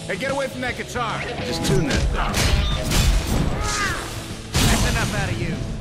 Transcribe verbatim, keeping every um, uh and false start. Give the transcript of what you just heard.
Hey, get away from that guitar. Just tune that thing. That's enough out of you.